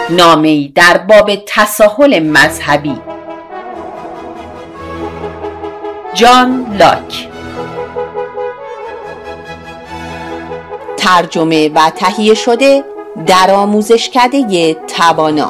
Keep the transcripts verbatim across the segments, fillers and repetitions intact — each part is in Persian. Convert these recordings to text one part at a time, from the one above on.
نامه‌ای در باب تساهل مذهبی. جان لاک. ترجمه و تهیه شده در آموزشکده توانا.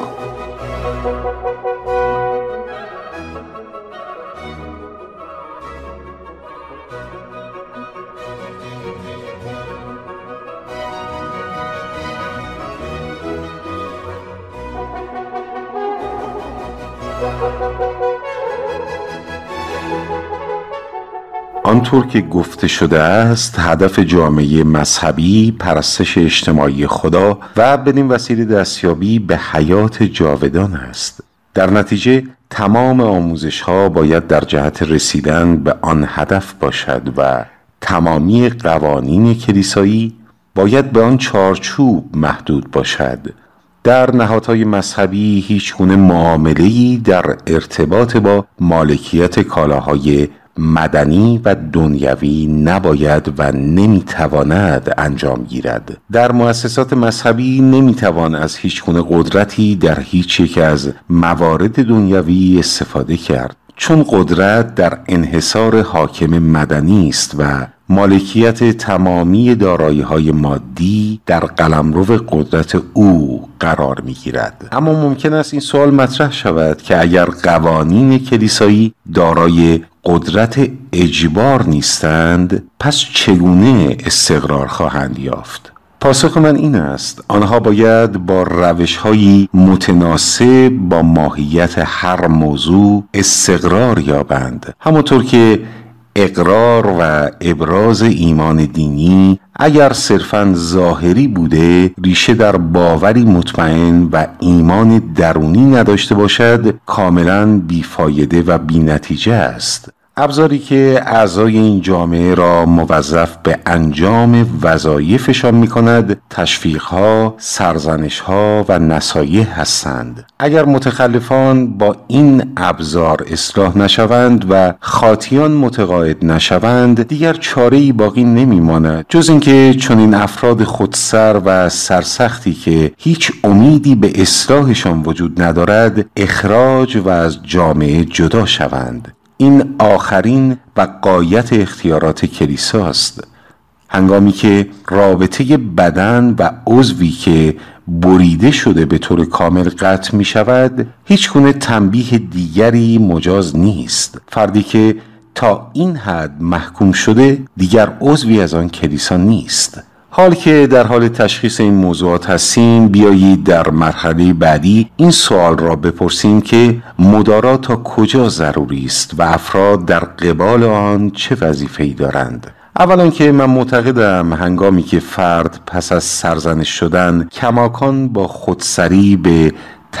آنطور که گفته شده است، هدف جامعه مذهبی پرستش اجتماعی خدا و بدین وسیله دستیابی به حیات جاودان است. در نتیجه تمام آموزش ها باید در جهت رسیدن به آن هدف باشد و تمامی قوانین کلیسایی باید به آن چارچوب محدود باشد. در نهادهای مذهبی هیچ گونه معامله‌ای در ارتباط با مالکیت کالاهای مدنی و دنیوی نباید و نمیتواند انجام گیرد. در مؤسسات مذهبی نمیتوان از هیچ گونه قدرتی در هیچ یک از موارد دنیوی استفاده کرد، چون قدرت در انحصار حاکم مدنی است و مالکیت تمامی دارایی‌های مادی در قلمرو قدرت او قرار می‌گیرد. اما ممکن است این سوال مطرح شود که اگر قوانین کلیسایی دارای قدرت اجبار نیستند، پس چگونه استقرار خواهند یافت؟ پاسخ من این است: آنها باید با روش‌هایی متناسب با ماهیت هر موضوع استقرار یابند. همانطور که اقرار و ابراز ایمان دینی اگر صرفاً ظاهری بوده، ریشه در باوری مطمئن و ایمان درونی نداشته باشد، کاملاً بیفایده و بینتیجه است. ابزاری که اعضای این جامعه را موظف به انجام وظایفشان می‌کند، تشویق‌ها، سرزنش‌ها و نصایح هستند. اگر متخلفان با این ابزار اصلاح نشوند و خاطیان متقاعد نشوند، دیگر چاره‌ای باقی نمی‌ماند جز اینکه چنین افراد خودسر و سرسختی که هیچ امیدی به اصلاحشان وجود ندارد، اخراج و از جامعه جدا شوند. این آخرین و غایت اختیارات کلیساست. هنگامی که رابطه بدن و عضوی که بریده شده به طور کامل قطع می شود، هیچ گونه تنبیه دیگری مجاز نیست. فردی که تا این حد محکوم شده دیگر عضوی از آن کلیسا نیست. حال که در حال تشخیص این موضوعات هستیم، بیایید در مرحله بعدی این سوال را بپرسیم که مدارا تا کجا ضروری است و افراد در قبال آن چه وظیفه‌ای دارند. اولا که من معتقدم هنگامی که فرد پس از سرزنش شدن کماکان با خودسری به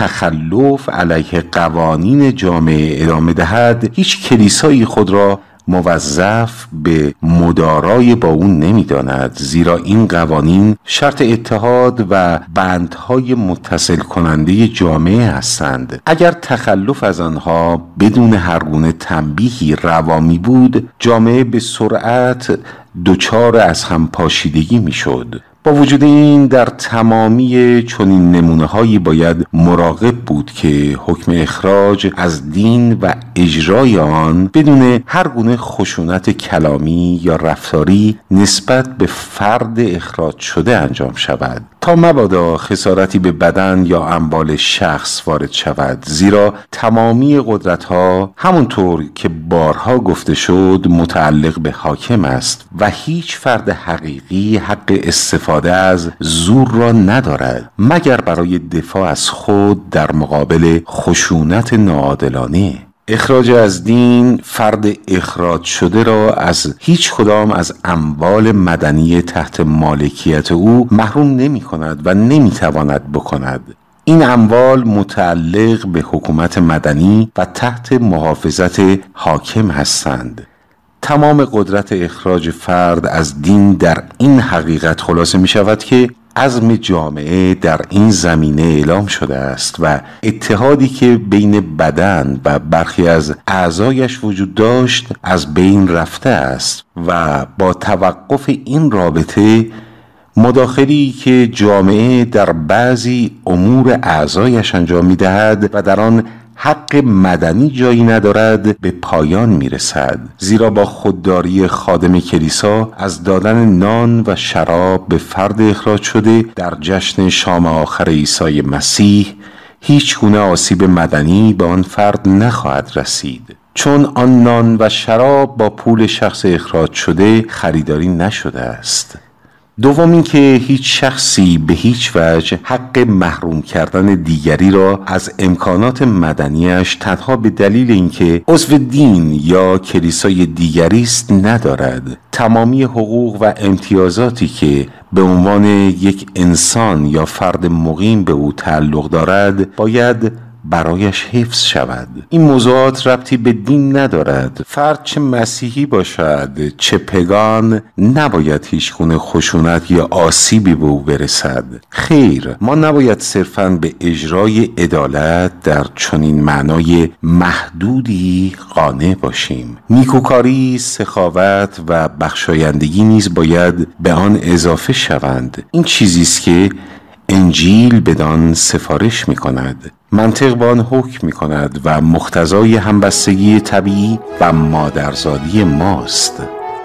تخلف علیه قوانین جامعه ادامه دهد، هیچ کلیسایی خود را موظف به مدارای با اون نمیداند، زیرا این قوانین شرط اتحاد و بندهای متصل کننده جامعه هستند. اگر تخلف از آنها بدون هر گونه تنبیهی روامی بود، جامعه به سرعت دچار از هم پاشیدگی میشد. با وجود این در تمامی چنین نمونه‌هایی باید مراقب بود که حکم اخراج از دین و اجرای آن بدون هر گونه خشونت کلامی یا رفتاری نسبت به فرد اخراج شده انجام شود، تا مبادا خسارتی به بدن یا اموال شخص وارد شود، زیرا تمامی قدرت‌ها همونطور که بارها گفته شد متعلق به حاکم است و هیچ فرد حقیقی حق استفاده از زور را ندارد مگر برای دفاع از خود در مقابل خشونت ناعادلانه. اخراج از دین فرد اخراج شده را از هیچ کدام از اموال مدنی تحت مالکیت او محروم نمی کند و نمی تواند بکند. این اموال متعلق به حکومت مدنی و تحت محافظت حاکم هستند. تمام قدرت اخراج فرد از دین در این حقیقت خلاصه می شود که عزم جامعه در این زمینه اعلام شده است و اتحادی که بین بدن و برخی از اعضایش وجود داشت از بین رفته است و با توقف این رابطه مداخلی که جامعه در بعضی امور اعضایش انجام می‌دهد و در آن حق مدنی جایی ندارد به پایان میرسد، زیرا با خودداری خادم کلیسا از دادن نان و شراب به فرد اخراج شده در جشن شام آخر عیسی مسیح هیچ گونه آسیب مدنی به آن فرد نخواهد رسید، چون آن نان و شراب با پول شخص اخراج شده خریداری نشده است. دوم اینکه هیچ شخصی به هیچ وجه حق محروم کردن دیگری را از امکانات مدنیش تنها به دلیل اینکه عضو دین یا کلیسای دیگری است ندارد. تمامی حقوق و امتیازاتی که به عنوان یک انسان یا فرد مقیم به او تعلق دارد باید برایش حفظ شود. این موضوعات ربطی به دین ندارد. فرد چه مسیحی باشد چه پگان نباید هیچ گونه خشونت یا آسیبی به او برسد. خیر، ما نباید صرفاً به اجرای عدالت در چنین معنای محدودی قانع باشیم. نیکوکاری، سخاوت و بخشایندگی نیز باید به آن اضافه شوند. این چیزی است که انجیل بدان سفارش می کند. منطق با آن حکم می کند و مقتضای همبستگی طبیعی و مادرزادی ماست.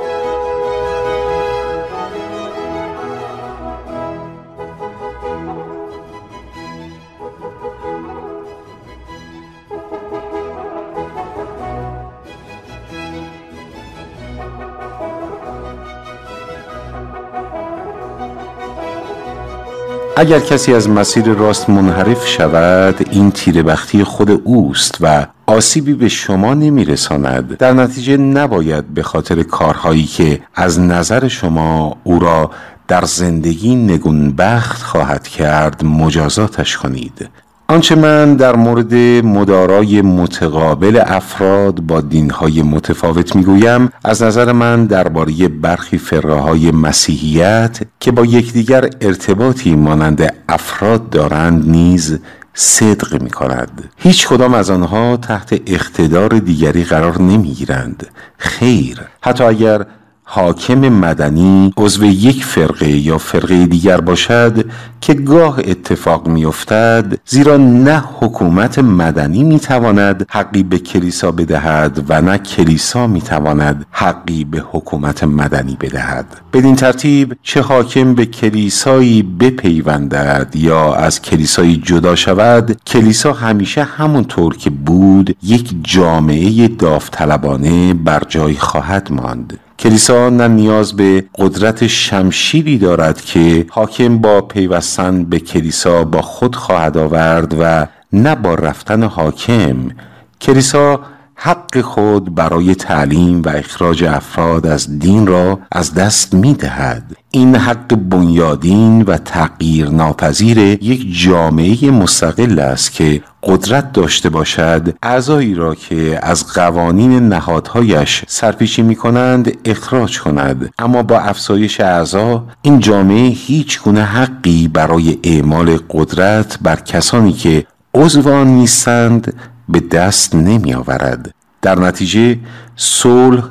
اگر کسی از مسیر راست منحرف شود، این تیره‌بختی خود اوست و آسیبی به شما نمیرساند. در نتیجه نباید به خاطر کارهایی که از نظر شما او را در زندگی نگونبخت خواهد کرد مجازاتش کنید. آنچه من در مورد مدارای متقابل افراد با دینهای متفاوت میگویم، از نظر من درباره برخی فرقه‌های مسیحیت که با یکدیگر ارتباطی مانند افراد دارند نیز صدق می کند. هیچ کدام از آنها تحت اقتدار دیگری قرار نمی گیرند. خیر، حتی اگر حاکم مدنی عضو یک فرقه یا فرقه دیگر باشد که گاه اتفاق می افتد، زیرا نه حکومت مدنی می تواند حقی به کلیسا بدهد و نه کلیسا می تواند حقی به حکومت مدنی بدهد. بدین ترتیب چه حاکم به کلیسایی بپیوندد یا از کلیسایی جدا شود، کلیسا همیشه همونطور که بود یک جامعه داوطلبانه بر جای خواهد ماند. کلیسا نه نیاز به قدرت شمشیری دارد که حاکم با پیوستن به کلیسا با خود خواهد آورد و نه با رفتن حاکم. کلیسا حق خود برای تعلیم و اخراج افراد از دین را از دست می دهد. این حق بنیادین و تغییر ناپذیر یک جامعه مستقل است که قدرت داشته باشد اعضایی را که از قوانین نهادهایش سرپیچی می کنند اخراج کند. اما با افزایش اعضا این جامعه هیچ گونه حقی برای اعمال قدرت بر کسانی که عضو آن نیستند به دست نمی آورد. در نتیجه صلح،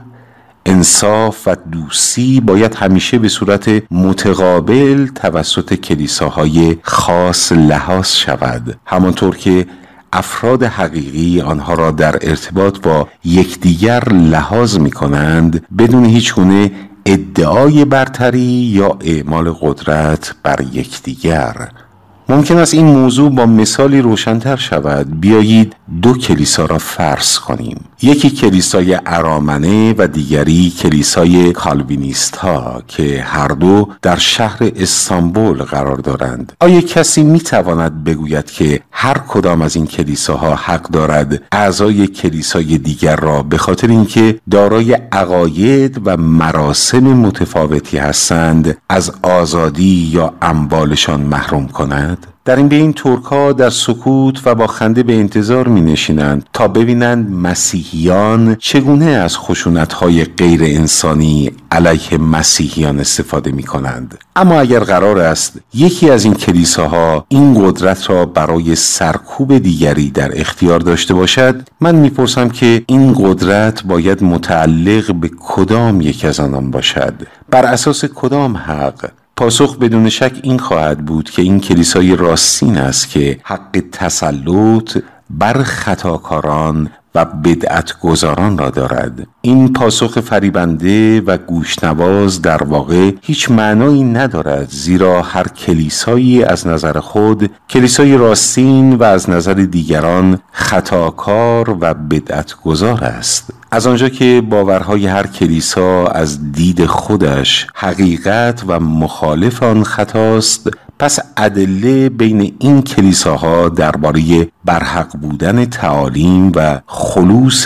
انصاف و دوستی باید همیشه به صورت متقابل توسط کلیساهای خاص لحاظ شود، همانطور که افراد حقیقی آنها را در ارتباط با یکدیگر لحاظ می کنند بدون هیچ گونه ادعای برتری یا اعمال قدرت بر یکدیگر. ممکن است این موضوع با مثالی روشن‌تر شود. بیایید دو کلیسا را فرض کنیم. یکی کلیسای ارامنه و دیگری کلیسای کالوینیست ها که هر دو در شهر استانبول قرار دارند. آیا کسی میتواند بگوید که هر کدام از این کلیساها حق دارد اعضای کلیسای دیگر را به خاطر اینکه دارای عقاید و مراسم متفاوتی هستند از آزادی یا اموالشان محروم کند؟ در این بین ترک‌ها در سکوت و با خنده به انتظار می نشینند تا ببینند مسیحیان چگونه از خشونت‌های غیر انسانی علیه مسیحیان استفاده می کنند. اما اگر قرار است یکی از این کلیساها این قدرت را برای سرکوب دیگری در اختیار داشته باشد، من می پرسم که این قدرت باید متعلق به کدام یک از آنان باشد؟ بر اساس کدام حق؟ پاسخ بدون شک این خواهد بود که این کلیسای راستین است که حق تسلط بر خطاکاران و بدعت گذاران را دارد. این پاسخ فریبنده و گوشنواز در واقع هیچ معنایی ندارد، زیرا هر کلیسایی از نظر خود کلیسای راستین و از نظر دیگران خطاکار و بدعت گذار است. از آنجا که باورهای هر کلیسا از دید خودش حقیقت و مخالف آن خطاست، پس ادله بین این کلیساها درباره برحق بودن تعالیم و خلوص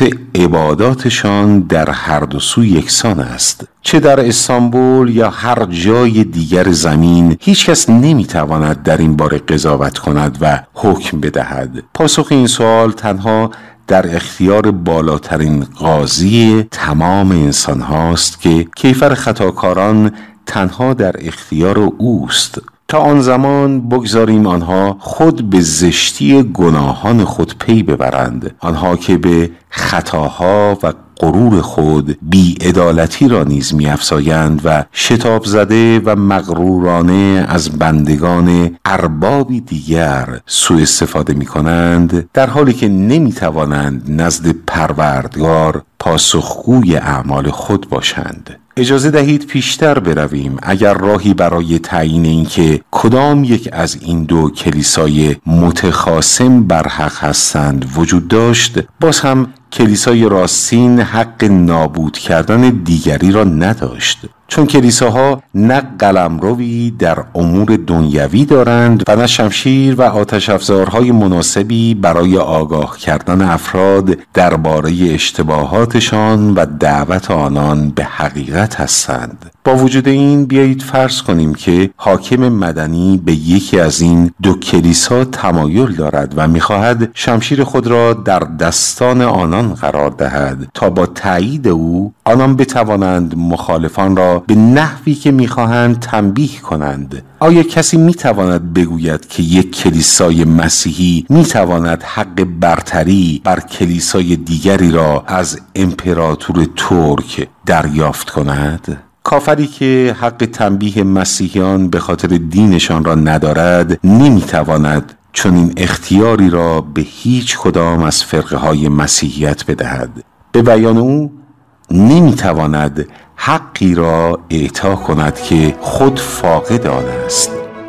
عباداتشان در هر دو سو یکسان است. چه در استانبول یا هر جای دیگر زمین هیچ کس نمیتواند در این باره قضاوت کند و حکم بدهد. پاسخ این سوال تنها در اختیار بالاترین قاضی تمام انسان هاست که کیفر خطاکاران تنها در اختیار اوست. تا آن زمان بگذاریم آنها خود به زشتی گناهان خود پی ببرند، آنها که به خطاها و غرور خود بی‌عدالتی را نیز می‌افزایند و شتاب زده و مغرورانه از بندگان اربابی دیگر سوء استفاده می‌کنند، در حالی که نمی‌توانند نزد پروردگار پاسخگوی اعمال خود باشند. اجازه دهید پیشتر برویم. اگر راهی برای تعیین اینکه کدام یک از این دو کلیسای متخاصم بر حق هستند وجود داشت، باز هم کلیسای راستین حق نابود کردن دیگری را نداشت، چون کلیساها نه قلمروی در امور دنیوی دارند و نه شمشیر و آتش افزارهای مناسبی برای آگاه کردن افراد درباره اشتباهاتشان و دعوت آنان به حقیقت هستند. با وجود این بیایید فرض کنیم که حاکم مدنی به یکی از این دو کلیسا تمایل دارد و می‌خواهد شمشیر خود را در دستان آنان قرار دهد تا با تایید او آنان بتوانند مخالفان را به نحوی که می‌خواهند تنبیه کنند. آیا کسی می‌تواند بگوید که یک کلیسای مسیحی می‌تواند حق برتری بر کلیسای دیگری را از امپراتور ترک دریافت کند؟ کافری که حق تنبیه مسیحیان به خاطر دینشان را ندارد نمی‌تواند چنین اختیاری را به هیچ کدام از فرقه های مسیحیت بدهد. به بیان او نمی‌تواند حقی را اعطا کند که خود فاقد آن است.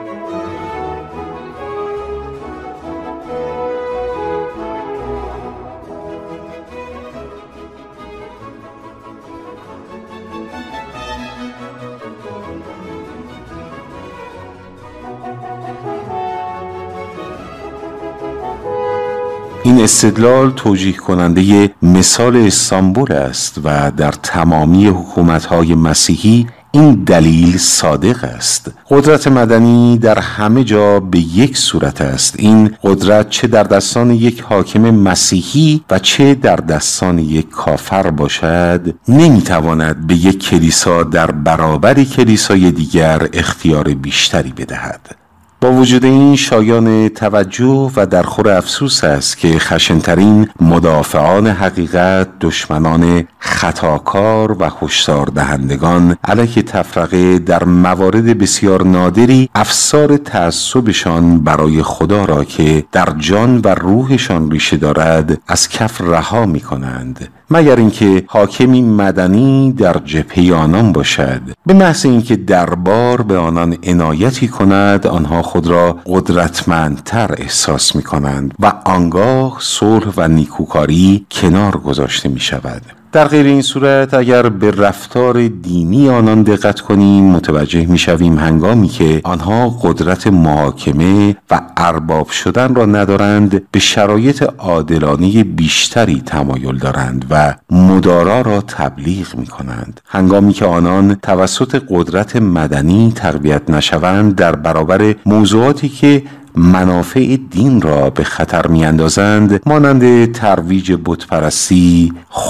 این استدلال توجیه کننده مثال استانبول است و در تمامی حکومت‌های مسیحی این دلیل صادق است. قدرت مدنی در همه جا به یک صورت است. این قدرت چه در دستان یک حاکم مسیحی و چه در دستان یک کافر باشد، نمیتواند به یک کلیسا در برابر کلیسای دیگر اختیار بیشتری بدهد. با وجود این شایان توجه و در خور افسوس است که خشنترین مدافعان حقیقت، دشمنان خطاکار و هشدار دهندگان علیه تفرقه در موارد بسیار نادری افسار تعصبشان برای خدا را که در جان و روحشان ریشه دارد از کف رها می کنند، مگر اینکه حاکمی مدنی در جبهه آنان باشد. به محض اینکه دربار به آنان عنایتی کند، آنها خود را قدرتمندتر احساس می کنند و آنگاه صلح و نیکوکاری کنار گذاشته می شود. در غیر این صورت اگر به رفتار دینی آنان دقت کنیم، متوجه می شویم هنگامی که آنها قدرت محاکمه و ارباب شدن را ندارند، به شرایط عادلانه بیشتری تمایل دارند و مدارا را تبلیغ می کنند. هنگامی که آنان توسط قدرت مدنی تقویت نشوند، در برابر موضوعاتی که منافع دین را به خطر می‌اندازند، مانند ترویج بتپرستی،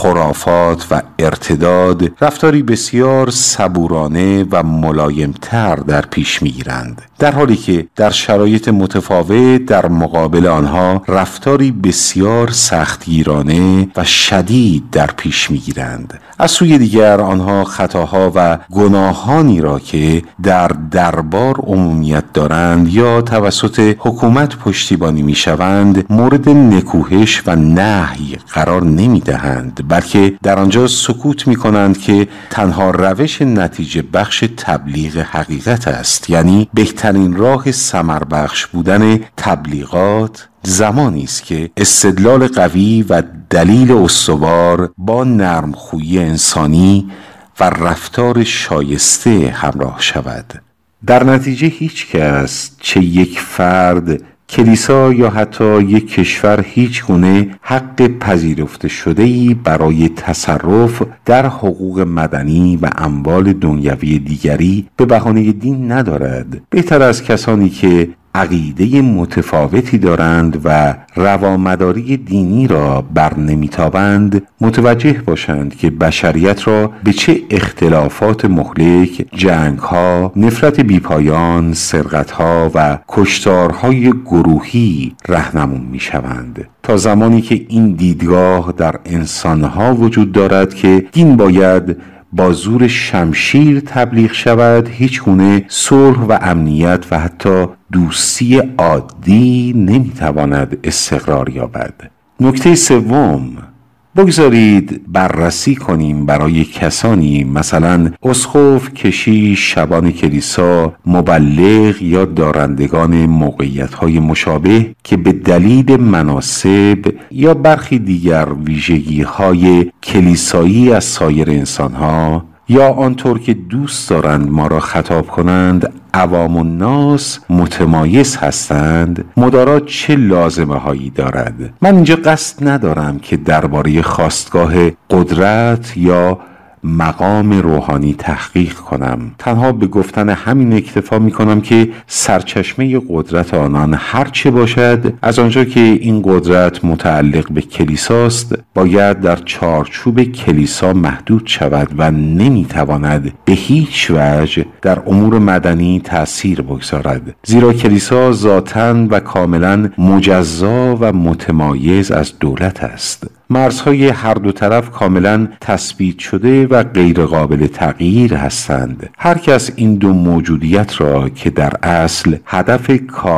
خرافات و ارتداد، رفتاری بسیار صبورانه و ملایم‌تر در پیش می‌گیرند، در حالی که در شرایط متفاوت در مقابل آنها رفتاری بسیار سختگیرانه و شدید در پیش می‌گیرند. از سوی دیگر آنها خطاها و گناهانی را که در دربار عمومیت دارند یا توسط حکومت پشتیبانی می‌شوند مورد نکوهش و نهی قرار نمی‌دهند، بلکه در آنجا سکوت می‌کنند که تنها روش نتیجه بخش تبلیغ حقیقت است. یعنی بهترین راه ثمر بخش بودن تبلیغات زمانی است که استدلال قوی و دلیل استوار با نرمخویی انسانی و رفتار شایسته همراه شود. در نتیجه هیچ کس، چه یک فرد، کلیسا یا حتی یک کشور، هیچ گونه حق پذیرفته شده‌ای برای تصرف در حقوق مدنی و اموال دنیوی دیگری به بهانه دین ندارد. بهتر از کسانی که عقیده متفاوتی دارند و روامداری دینی را بر نمیتابند متوجه باشند که بشریت را به چه اختلافات مهلک، جنگ‌ها، نفرت بیپایان، سرقت‌ها و کشتارهای گروهی راهنمون میشوند. تا زمانی که این دیدگاه در انسانها وجود دارد که دین باید با زور شمشیر تبلیغ شود، هیچ گونه صلح و امنیت و حتی دوستی عادی نمیتواند استقرار یابد. نکته سوم، بگذارید بررسی کنیم برای کسانی مثلا اسقف، کشیش، شبان کلیسا، مبلغ یا دارندگان موقعیت‌های مشابه که به دلیل مناصب یا برخی دیگر ویژگی‌های کلیسایی از سایر انسان‌ها یا آنطور که دوست دارند ما را خطاب کنند عوام الناس متمایز هستند، مدارات چه لازمه هایی دارد. من اینجا قصد ندارم که درباره خواستگاه قدرت یا مقام روحانی تحقیق کنم. تنها به گفتن همین اکتفا می کنم که سرچشمه قدرت آنان هرچه باشد، از آنجا که این قدرت متعلق به کلیساست باید در چارچوب کلیسا محدود شود و نمی تواند به هیچ وجه در امور مدنی تأثیر بگذارد، زیرا کلیسا ذاتاً و کاملاً مجزا و متمایز از دولت است. مرزهای هر دو طرف کاملا تثبیت شده و غیر قابل تغییر هستند. هر کس این دو موجودیت را که در اصل هدف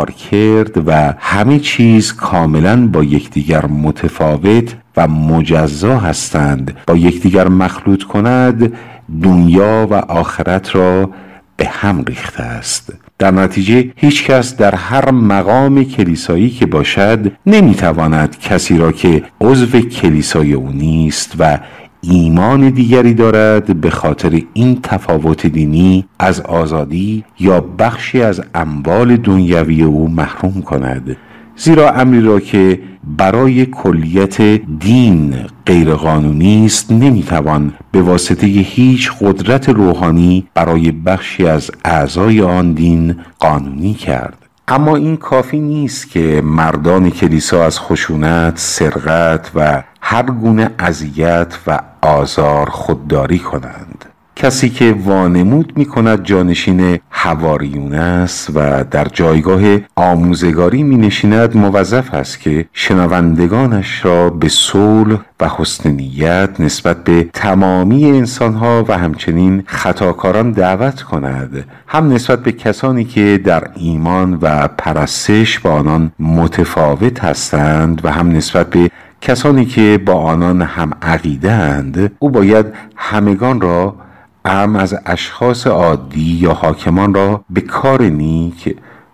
کارکرد و همه چیز کاملا با یکدیگر متفاوت و مجزا هستند با یکدیگر مخلوط کند، دنیا و آخرت را به هم ریخته است. در نتیجه هیچ کس در هر مقام کلیسایی که باشد نمیتواند کسی را که عضو کلیسای او نیست و ایمان دیگری دارد به خاطر این تفاوت دینی از آزادی یا بخشی از اموال دنیوی او محروم کند، زیرا امری را که برای کلیت دین غیرقانونی است نمیتوان به واسطه هیچ قدرت روحانی برای بخشی از اعضای آن دین قانونی کرد. اما این کافی نیست که مردان کلیسا از خشونت، سرقت و هر گونه اذیت و آزار خودداری کنند. کسی که وانمود می کند جانشین حواریون است و در جایگاه آموزگاری می نشیند موظف است که شنوندگانش را به صلح و حسن نیت نسبت به تمامی انسانها و همچنین خطاکاران دعوت کند، هم نسبت به کسانی که در ایمان و پرستش با آنان متفاوت هستند و هم نسبت به کسانی که با آنان هم عقیده اند. او باید همگان را، هم از اشخاص عادی یا حاکمان را، به کار نیک،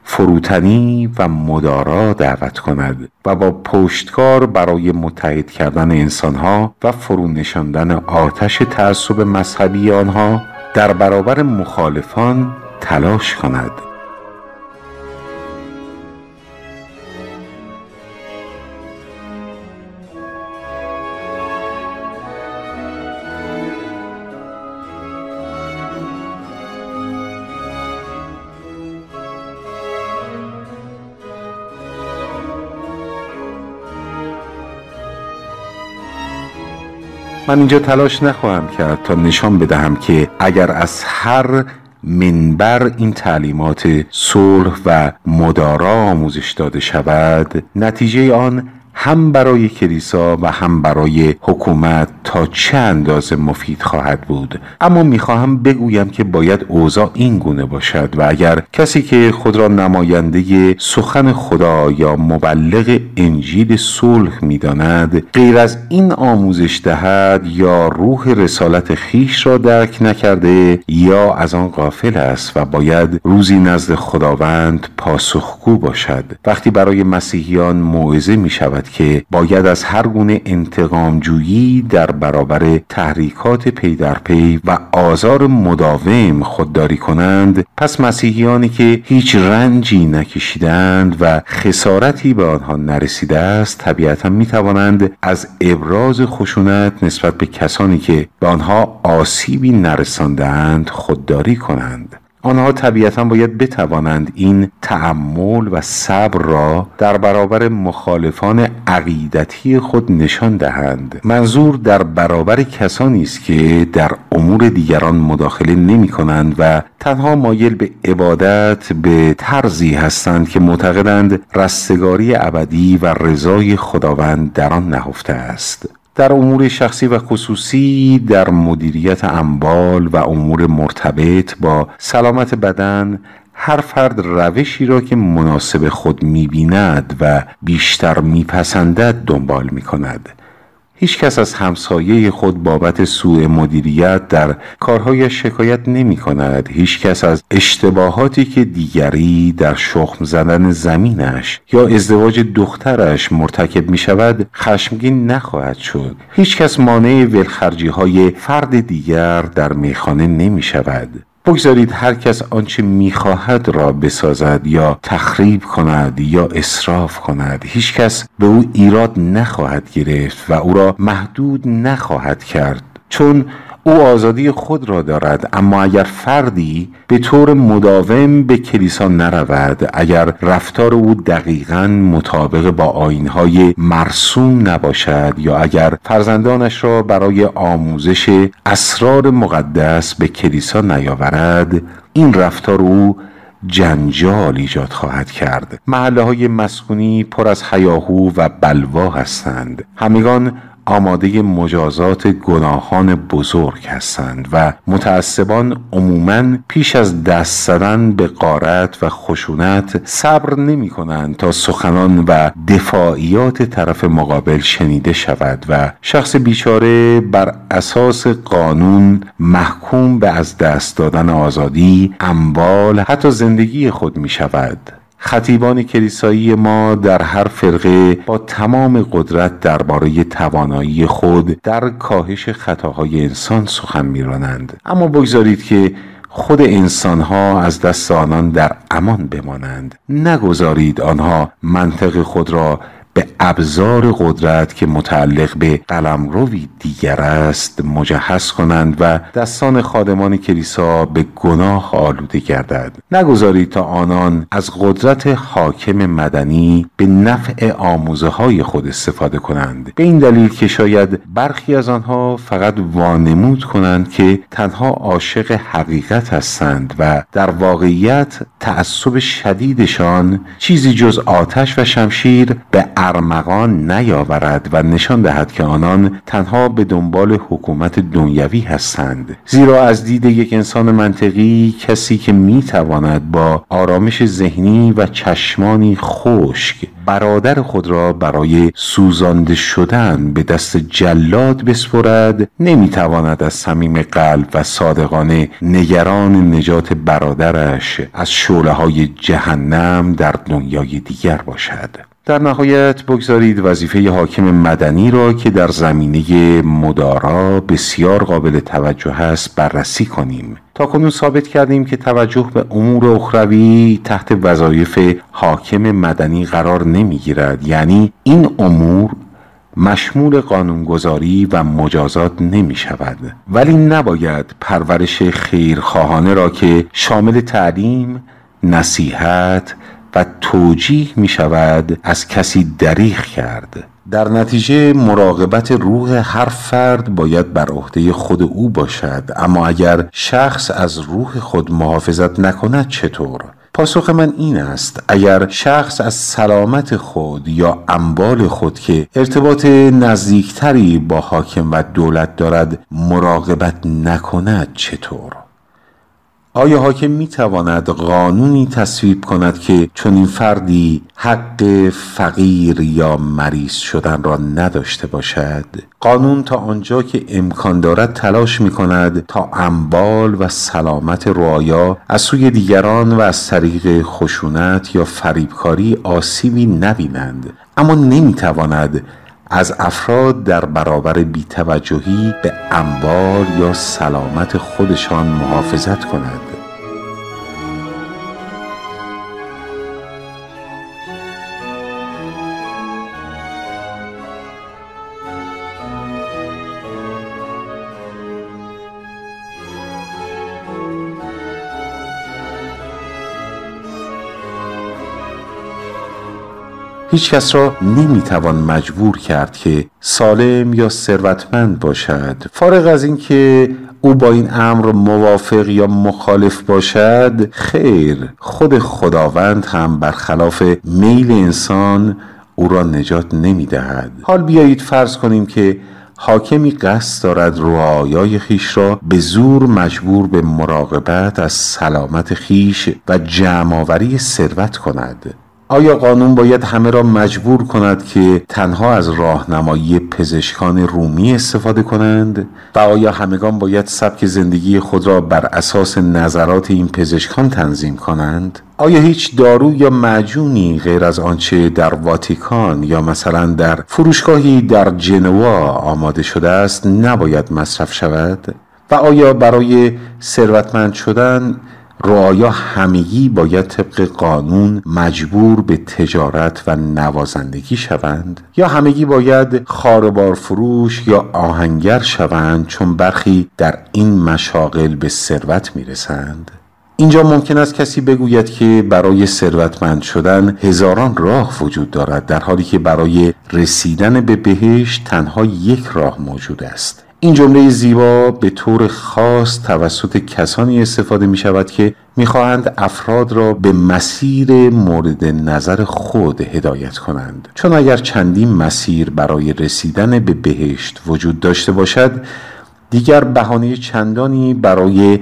فروتنی و مدارا دعوت کند و با پشتکار برای متحد کردن انسانها و فرونشاندن آتش تعصب مذهبی آنها در برابر مخالفان تلاش کند. من اینجا تلاش نخواهم کرد تا نشان بدهم که اگر از هر منبر این تعلیمات صلح و مدارا آموزش داده شود، نتیجه آن هم برای کلیسا و هم برای حکومت تا چه اندازه مفید خواهد بود. اما میخواهم بگویم که باید اوضاع این گونه باشد و اگر کسی که خود را نماینده سخن خدا یا مبلغ انجیل صلح میداند غیر از این آموزش دهد یا روح رسالت خیش را درک نکرده یا از آن غافل است و باید روزی نزد خداوند پاسخگو باشد. وقتی برای مسیحیان موعظه می شود که باید از هر گونه انتقام جویی در برابر تحریکات پی در پی و آزار مداوم خودداری کنند، پس مسیحیانی که هیچ رنجی نکشیدند و خسارتی به آنها نرسیده است طبیعتا می توانند از ابراز خشونت نسبت به کسانی که به آنها آسیبی نرساندند خودداری کنند. آنها طبیعتا باید بتوانند این تأمل و صبر را در برابر مخالفان عقیدتی خود نشان دهند. منظور در برابر کسانی است که در امور دیگران مداخله نمی کنند و تنها مایل به عبادت به طرزی هستند که معتقدند رستگاری ابدی و رضای خداوند در آن نهفته است. در امور شخصی و خصوصی، در مدیریت اموال و امور مرتبط با سلامت بدن، هر فرد روشی را که مناسب خود می‌بیند و بیشتر می‌پسندد دنبال می‌کند. هیچ کس از همسایه خود بابت سوء مدیریت در کارهایش شکایت نمی کند. هیچ کس از اشتباهاتی که دیگری در شخم زدن زمینش یا ازدواج دخترش مرتکب می شود خشمگین نخواهد شد. هیچ کس مانع ولخرجی های فرد دیگر در میخانه نمی شود. بگذارید هر کس آنچه میخواهد را بسازد یا تخریب کند یا اسراف کند. هیچ کس به او ایراد نخواهد گرفت و او را محدود نخواهد کرد، چون او آزادی خود را دارد. اما اگر فردی به طور مداوم به کلیسا نرود، اگر رفتار او دقیقاً مطابق با آیین‌های مرسوم نباشد یا اگر فرزندانش را برای آموزش اسرار مقدس به کلیسا نیاورد، این رفتار او جنجال ایجاد خواهد کرد. محله‌های مسکونی پر از هیاهو و بلوا هستند. همگان آماده مجازات گناهان بزرگ هستند و متعصبان عموماً پیش از دست زدن به غارت و خشونت صبر نمی کنند تا سخنان و دفاعیات طرف مقابل شنیده شود و شخص بیچاره بر اساس قانون محکوم به از دست دادن آزادی، اموال، حتی زندگی خود می شود. خطیبان کلیسایی ما در هر فرقه با تمام قدرت درباره توانایی خود در کاهش خطاهای انسان سخن می‌رانند، اما بگذارید که خود انسان‌ها از دست آنان در امان بمانند. نگذارید آنها منطق خود را به ابزار قدرت که متعلق به قلمروی دیگر است مجهز کنند و دستان خادمان کلیسا به گناه آلوده گردد. نگذارید تا آنان از قدرت حاکم مدنی به نفع آموزه های خود استفاده کنند، به این دلیل که شاید برخی از آنها فقط وانمود کنند که تنها عاشق حقیقت هستند و در واقعیت تعصب شدیدشان چیزی جز آتش و شمشیر به ارمغان نیاورد و نشان دهد که آنان تنها به دنبال حکومت دنیوی هستند. زیرا از دید یک انسان منطقی، کسی که میتواند با آرامش ذهنی و چشمانی خشک برادر خود را برای سوزانده شدن به دست جلاد بسپرد، نمیتواند از صمیم قلب و صادقانه نگران نجات برادرش از شعله‌های جهنم در دنیای دیگر باشد. در نهایت بگذارید وظیفه حاکم مدنی را که در زمینه مدارا بسیار قابل توجه است بررسی کنیم. تاکنون ثابت کردیم که توجه به امور اخروی تحت وظایف حاکم مدنی قرار نمیگیرد، یعنی این امور مشمول قانونگذاری و مجازات نمی شود. ولی نباید پرورش خیرخواهانه را که شامل تعلیم، نصیحت و توجیه می شود از کسی دریغ کرد. در نتیجه مراقبت روح هر فرد باید بر عهده خود او باشد، اما اگر شخص از روح خود محافظت نکند چطور؟ پاسخ من این است: اگر شخص از سلامت خود یا اموال خود که ارتباط نزدیکتری با حاکم و دولت دارد مراقبت نکند چطور؟ آیا حاکم می تواند قانونی تصویب کند که چنین فردی حق فقیر یا مریض شدن را نداشته باشد؟ قانون تا آنجا که امکان دارد تلاش می کند تا اموال و سلامت رعایا از سوی دیگران و از طریق خشونت یا فریبکاری آسیبی نبینند، اما نمی تواند از افراد در برابر بی‌توجهی به اموال یا سلامت خودشان محافظت کند. هیچ کس را نمیتوان مجبور کرد که سالم یا ثروتمند باشد. فارغ از این که او با این امر موافق یا مخالف باشد، خیر، خود خداوند هم برخلاف میل انسان او را نجات نمیدهد. حال بیایید فرض کنیم که حاکمی قصد دارد رعایای خیش را به زور مجبور به مراقبت از سلامت خیش و جمع‌آوری ثروت کند. آیا قانون باید همه را مجبور کند که تنها از راهنمایی پزشکان رومی استفاده کنند؟ و آیا همگان باید سبک زندگی خود را بر اساس نظرات این پزشکان تنظیم کنند؟ آیا هیچ دارو یا معجونی غیر از آنچه در واتیکان یا مثلا در فروشگاهی در جنوا آماده شده است نباید مصرف شود؟ و آیا برای ثروتمند شدن رعایا همگی باید طبق قانون مجبور به تجارت و نوازندگی شوند؟ یا همگی باید خاربار فروش یا آهنگر شوند چون برخی در این مشاغل به ثروت میرسند؟ اینجا ممکن است کسی بگوید که برای ثروتمند شدن هزاران راه وجود دارد، در حالی که برای رسیدن به بهشت تنها یک راه موجود است. این جمله زیبا به طور خاص توسط کسانی استفاده می شود که می خواهند افراد را به مسیر مورد نظر خود هدایت کنند، چون اگر چندین مسیر برای رسیدن به بهشت وجود داشته باشد، دیگر بهانه چندانی برای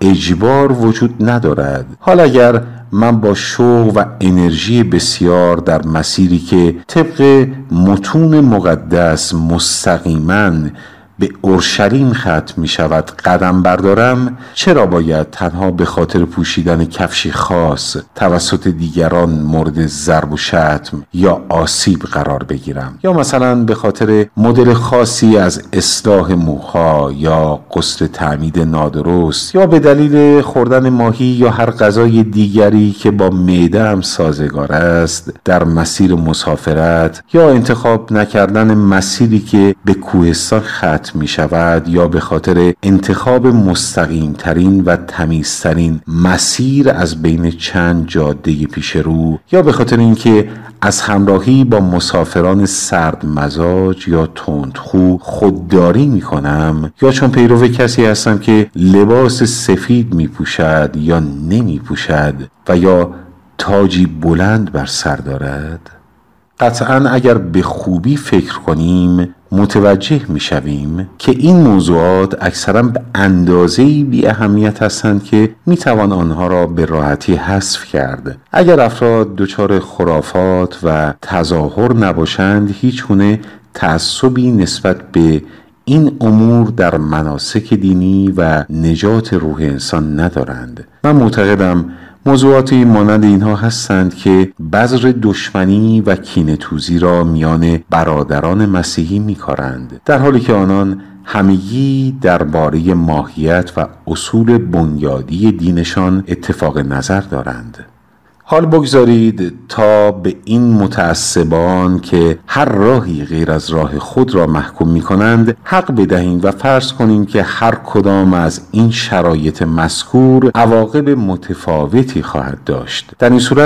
اجبار وجود ندارد. حال اگر من با شوق و انرژی بسیار در مسیری که طبق متون مقدس مستقیماً به اورشلیم ختم می شود قدم بردارم، چرا باید تنها به خاطر پوشیدن کفشی خاص توسط دیگران مورد ضرب و شتم یا آسیب قرار بگیرم؟ یا مثلا به خاطر مدل خاصی از اصلاح موها یا غسل تعمید نادرست یا به دلیل خوردن ماهی یا هر غذای دیگری که با معده هم سازگار است در مسیر مسافرت، یا انتخاب نکردن مسیری که به کوهستان ختم می شود، یا به خاطر انتخاب مستقیم ترین و تمیزترین مسیر از بین چند جاده پیش رو، یا به خاطر اینکه از همراهی با مسافران سرد مزاج یا تندخو خودداری می کنم، یا چون پیرو کسی هستم که لباس سفید می پوشد یا نمی پوشد و یا تاجی بلند بر سر دارد. قطعاً اگر به خوبی فکر کنیم متوجه می شویم که این موضوعات اکثراً به اندازه‌ای بی اهمیت هستند که می توان آنها را به راحتی حذف کرد. اگر افراد دچار خرافات و تظاهر نباشند، هیچ گونه تعصبی نسبت به این امور در مناسک دینی و نجات روح انسان ندارند. من معتقدم موضوعاتی مانند اینها هستند که بذر دشمنی و کینه‌توزی را میان برادران مسیحی می‌کارند، در حالی که آنان همگی درباره ماهیت و اصول بنیادی دینشان اتفاق نظر دارند. حال بگذارید تا به این متعصبان که هر راهی غیر از راه خود را محکوم می کنند حق بدهیم و فرض کنیم که هر کدام از این شرایط مذکور عواقب متفاوتی خواهد داشت. در این صورت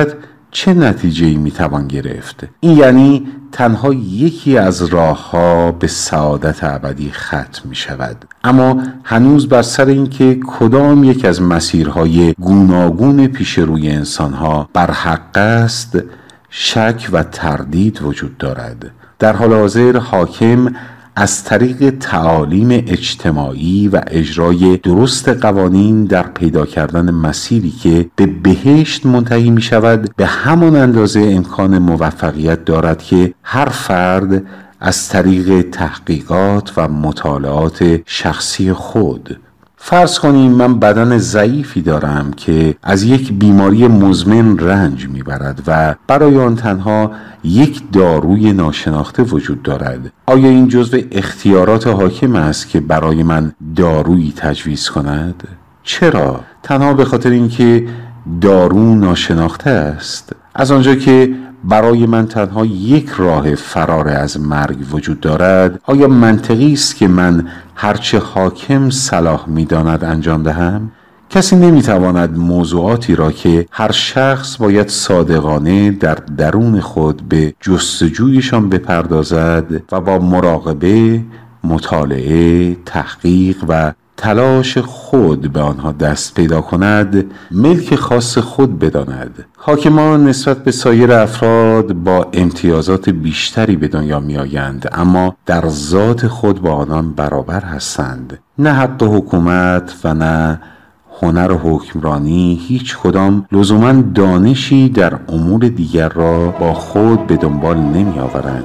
چه نتیجه‌ای میتوان گرفت؟ این یعنی تنها یکی از راه‌ها به سعادت ابدی ختم می‌شود. اما هنوز بر سر این که کدام یک از مسیرهای گوناگون پیش روی انسان‌ها بر حق است، شک و تردید وجود دارد. در حال حاضر حاکم از طریق تعالیم اجتماعی و اجرای درست قوانین در پیدا کردن مسیری که به بهشت منتهی می شود به همان اندازه امکان موفقیت دارد که هر فرد از طریق تحقیقات و مطالعات شخصی خود. فرض کنیم من بدن ضعیفی دارم که از یک بیماری مزمن رنج میبرد و برای آن تنها یک داروی ناشناخته وجود دارد. آیا این جزو اختیارات حاکم است که برای من دارویی تجویز کند؟ چرا؟ تنها به خاطر اینکه دارو ناشناخته است. از آنجا که برای من تنها یک راه فرار از مرگ وجود دارد، آیا منطقی است که من هرچه حاکم صلاح می‌داند انجام دهم؟ کسی نمی‌تواند موضوعاتی را که هر شخص باید صادقانه در درون خود به جستجویشان بپردازد و با مراقبه، مطالعه، تحقیق و تلاش خود به آنها دست پیدا کند، ملک خاص خود بداند. حاکمان نسبت به سایر افراد با امتیازات بیشتری به دنیا می آیند، اما در ذات خود با آنان برابر هستند. نه حق حکومت و نه هنر حکمرانی هیچ کدام لزوما دانشی در امور دیگر را با خود به دنبال نمی آورند.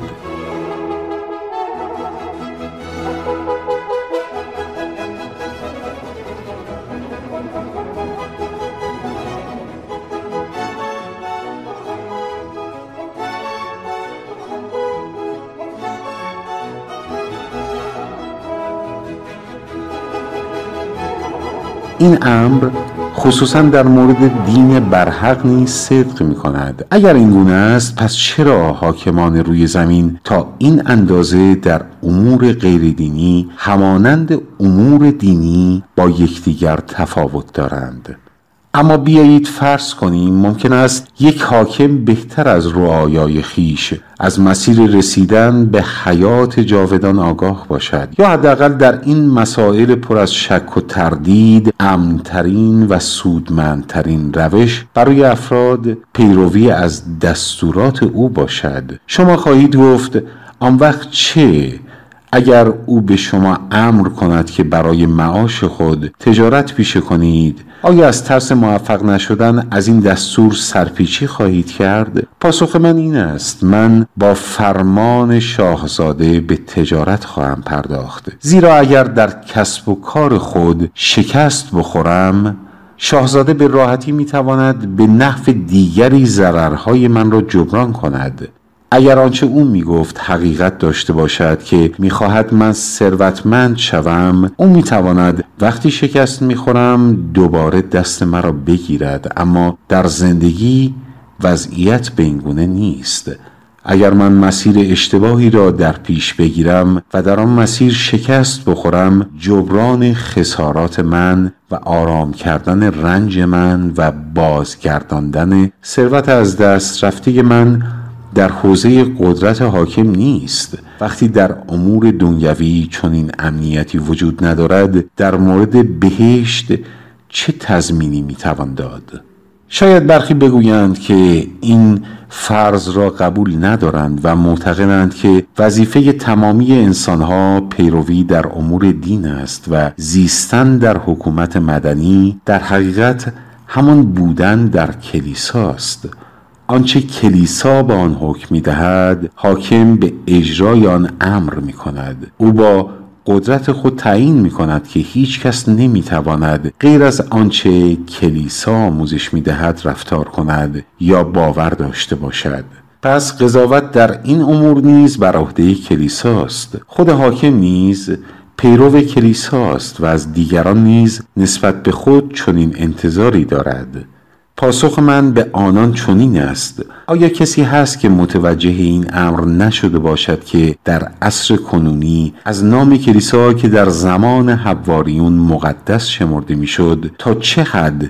این امر خصوصا در مورد دین برحق نیز صدق می کند. اگر این گونه است، پس چرا حاکمان روی زمین تا این اندازه در امور غیر دینی همانند امور دینی با یکدیگر تفاوت دارند؟ اما بیایید فرض کنیم ممکن است یک حاکم بهتر از رعایای خیش از مسیر رسیدن به حیات جاودان آگاه باشد، یا حداقل در این مسائل پر از شک و تردید امن‌ترین و سودمندترین روش برای افراد پیروی از دستورات او باشد. شما خواهید گفت آن وقت چه اگر او به شما امر کند که برای معاش خود تجارت پیشه کنید؟ آیا از ترس موفق نشدن از این دستور سرپیچی خواهید کرد؟ پاسخ من این است: من با فرمان شاهزاده به تجارت خواهم پرداخت، زیرا اگر در کسب و کار خود شکست بخورم، شاهزاده به راحتی میتواند به نحو دیگری ضررهای من را جبران کند. اگر آنچه او میگفت حقیقت داشته باشد که میخواهد من ثروتمند شوم، او میتواند وقتی شکست میخورم دوباره دست مرا بگیرد. اما در زندگی وضعیت به این گونه نیست. اگر من مسیر اشتباهی را در پیش بگیرم و در آن مسیر شکست بخورم، جبران خسارات من و آرام کردن رنج من و بازگرداندن ثروت از دست رفته من در حوزه قدرت حاکم نیست. وقتی در امور دنیوی چنین امنیتی وجود ندارد، در مورد بهشت چه تضمینی میتوان داد؟ شاید برخی بگویند که این فرض را قبول ندارند و معتقدند که وظیفه تمامی انسانها پیروی در امور دین است و زیستن در حکومت مدنی در حقیقت همان بودن در کلیساست. آنچه کلیسا به آن حکم می‌دهد، حاکم به اجرای آن امر می‌کند. او با قدرت خود تعیین می‌کند که هیچ کس نمی‌تواند غیر از آنچه کلیسا آموزش می‌دهد رفتار کند یا باور داشته باشد. پس قضاوت در این امور نیز بر عهده کلیساست. خود حاکم نیز پیرو کلیساست و از دیگران نیز نسبت به خود چنین انتظاری دارد. پاسخ من به آنان چنین است: آیا کسی هست که متوجه این امر نشده باشد که در عصر کنونی از نام کلیسا که در زمان حواریون مقدس شمرده میشد تا چه حد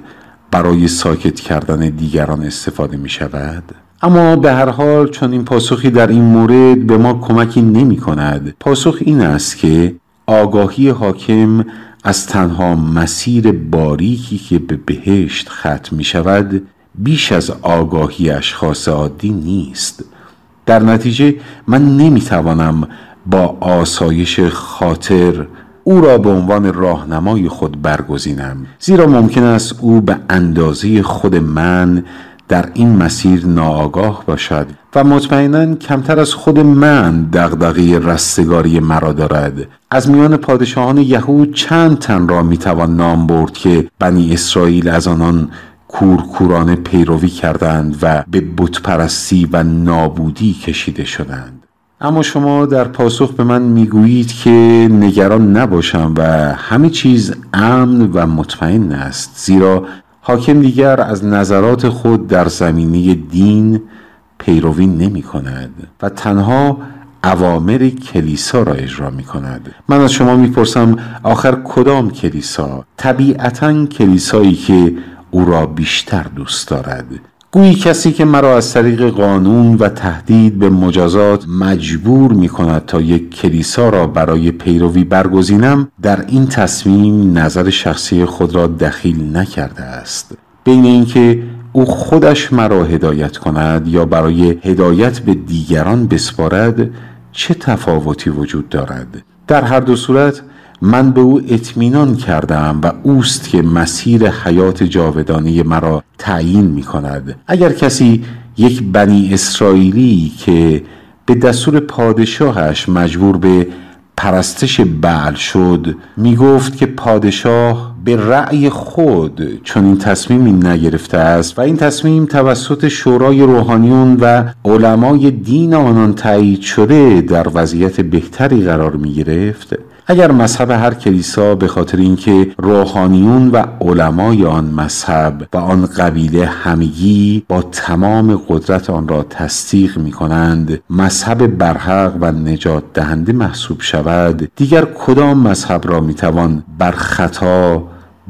برای ساکت کردن دیگران استفاده می شود؟ اما به هر حال چون این پاسخی در این مورد به ما کمکی نمی کند. پاسخ این است که آگاهی حاکم از تنها مسیر باریکی که به بهشت ختم می شود بیش از آگاهی اشخاص عادی نیست. در نتیجه من نمی توانم با آسایش خاطر او را به عنوان راهنمای خود برگزینم، زیرا ممکن است او به اندازه خود من در این مسیر ناآگاه باشد و مطمئناً کمتر از خود من دغدغه رستگاری مرا دارد. از میان پادشاهان یهود چند تن را میتوان نام برد که بنی اسرائیل از آنان کورکورانه پیروی کردند و به بتپرستی و نابودی کشیده شدند. اما شما در پاسخ به من میگویید که نگران نباشم و همه چیز امن و مطمئن است، زیرا حاکم دیگر از نظرات خود در زمینه دین پیروی نمی کند و تنها اوامر کلیسا را اجرا می کند. من از شما می پرسم آخر کدام کلیسا؟ طبیعتاً کلیسایی که او را بیشتر دوست دارد. گویی کسی که مرا از طریق قانون و تهدید به مجازات مجبور می کند تا یک کلیسا را برای پیروی برگزینم، در این تصمیم نظر شخصی خود را دخیل نکرده است. بین اینکه او خودش مرا هدایت کند یا برای هدایت به دیگران بسپارد چه تفاوتی وجود دارد؟ در هر دو صورت من به او اطمینان کردم و اوست که مسیر حیات جاودانه مرا تعیین می کند. اگر کسی یک بنی اسرائیلی که به دستور پادشاهش مجبور به پرستش بعل شد می گفت که پادشاه به رأی خود چون این تصمیمی نگرفته است و این تصمیم توسط شورای روحانیون و علمای دین آنان تایید شده در وضعیت بهتری قرار می گرفت، اگر مذهب هر کلیسا به خاطر اینکه روحانیون و علمای آن مذهب و آن قبیله همگی با تمام قدرت آن را تصدیق می کنند مذهب برحق و نجات دهنده محسوب شود، دیگر کدام مذهب را می توان بر خطا،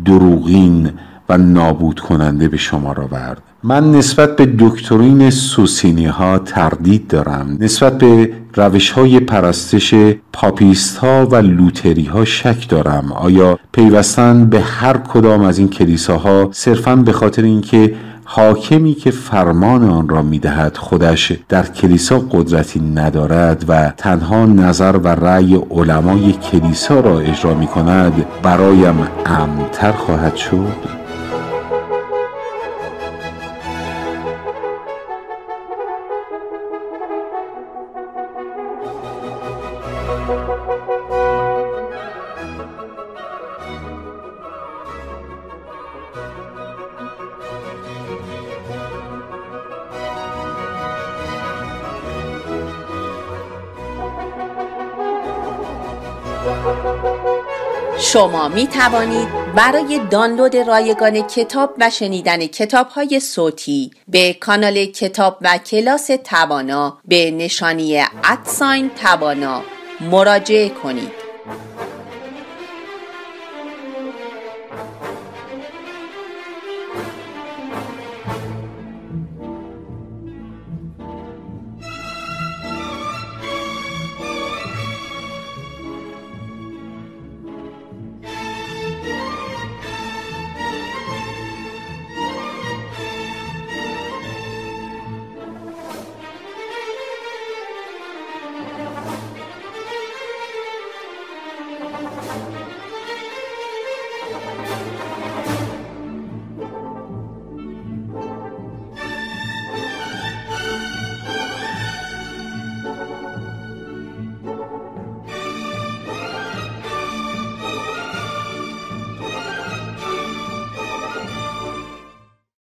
دروغین و نابود کننده به شمار آورد؟ من نسبت به دکترین سوسینی ها تردید دارم. نسبت به روش های پرستش پاپیست ها و لوتری ها شک دارم. آیا پیوستن به هر کدام از این کلیساها صرفاً به خاطر اینکه حاکمی که فرمان آن را میدهد خودش در کلیسا قدرتی ندارد و تنها نظر و رأی علمای کلیسا را اجرا می کند برایم امن‌تر خواهد شد؟ شما می توانید برای دانلود رایگان کتاب و شنیدن کتاب‌های صوتی به کانال کتاب و کلاس توانا به نشانی ادساین توانا مراجعه کنید.